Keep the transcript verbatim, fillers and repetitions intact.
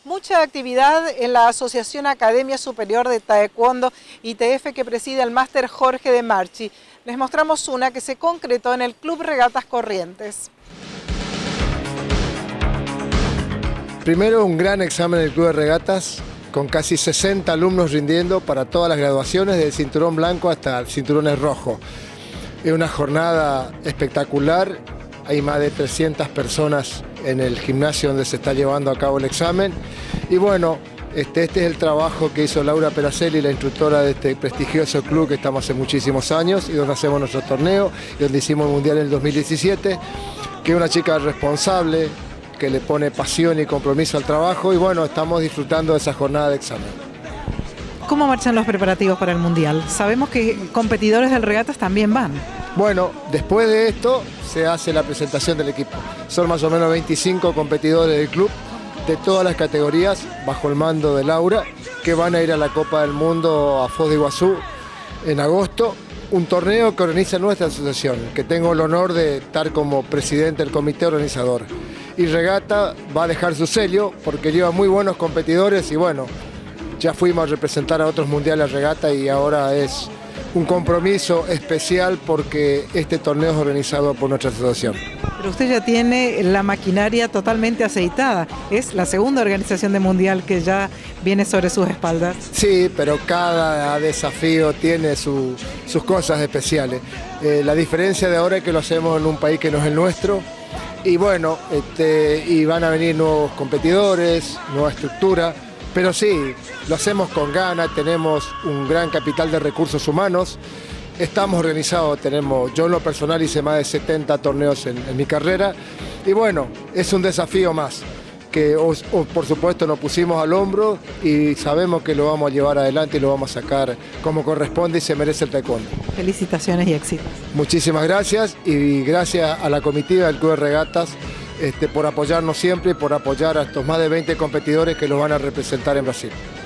Mucha actividad en la Asociación Academia Superior de Taekwondo I T F que preside el máster Jorge de Marchi. Les mostramos una que se concretó en el Club Regatas Corrientes. Primero, un gran examen del Club de Regatas, con casi sesenta alumnos rindiendo para todas las graduaciones, desde el cinturón blanco hasta el cinturón rojo. Es una jornada espectacular, hay más de trescientas personas en el gimnasio donde se está llevando a cabo el examen. Y bueno, este, este es el trabajo que hizo Laura Peracelli, la instructora de este prestigioso club que estamos hace muchísimos años y donde hacemos nuestro torneo y donde hicimos el Mundial en el dos mil diecisiete, que es una chica responsable, que le pone pasión y compromiso al trabajo y bueno, estamos disfrutando de esa jornada de examen. ¿Cómo marchan los preparativos para el Mundial? Sabemos que competidores del Regatas también van. Bueno, después de esto se hace la presentación del equipo. Son más o menos veinticinco competidores del club de todas las categorías bajo el mando de Laura que van a ir a la Copa del Mundo a Foz de Iguazú en agosto. Un torneo que organiza nuestra asociación, que tengo el honor de estar como presidente del comité organizador. Y Regata va a dejar su sello porque lleva muy buenos competidores y bueno, ya fuimos a representar a otros mundiales Regata y ahora es un compromiso especial porque este torneo es organizado por nuestra asociación. Pero usted ya tiene la maquinaria totalmente aceitada, es la segunda organización de mundial que ya viene sobre sus espaldas. Sí, pero cada desafío tiene su, sus cosas especiales. Eh, la diferencia de ahora es que lo hacemos en un país que no es el nuestro. Y bueno, este, y van a venir nuevos competidores, nueva estructura, pero sí, lo hacemos con ganas, tenemos un gran capital de recursos humanos, estamos organizados, tenemos, yo en lo personal hice más de setenta torneos en, en mi carrera, y bueno, es un desafío más, que os, os, por supuesto nos pusimos al hombro y sabemos que lo vamos a llevar adelante y lo vamos a sacar como corresponde y se merece el taekwondo. Felicitaciones y éxitos. Muchísimas gracias y gracias a la comitiva del Club de Regatas este, por apoyarnos siempre y por apoyar a estos más de veinte competidores que los van a representar en Brasil.